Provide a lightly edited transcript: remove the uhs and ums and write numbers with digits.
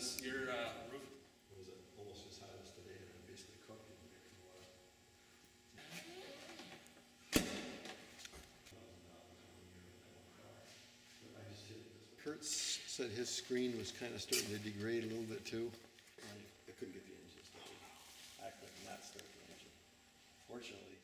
this your roof? It was almost as hot as today, and I basically cooked it there for a while. Kurt said his screen was kind of starting to degrade a little bit too. I couldn't get the engine started. I could not start the engine. Fortunately,